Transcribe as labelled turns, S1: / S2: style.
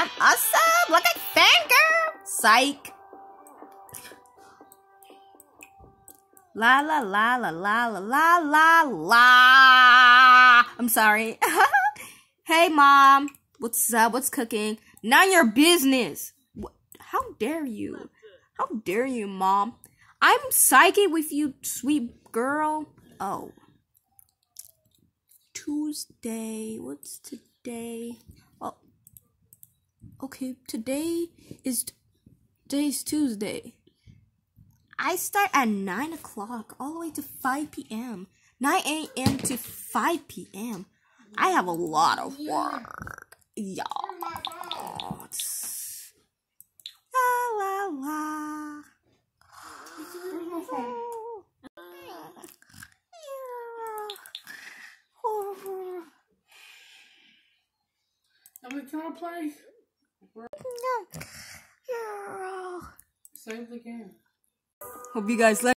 S1: I'm awesome. Look at fangirl. Psych. La la la la la la la la la. I'm sorry. Hey mom, what's up? What's cooking? None of your business. How dare you? How dare you, mom? I'm psychic with you, sweet girl. Oh. Tuesday. What's today? Oh. Okay, today's Tuesday. I start at 9 o'clock all the way to 5 p.m. 9 a.m. to 5 p.m. I have a lot of work. Yeah. La la la.
S2: Can I play?
S1: No.
S2: Save the game.
S1: Hope you guys like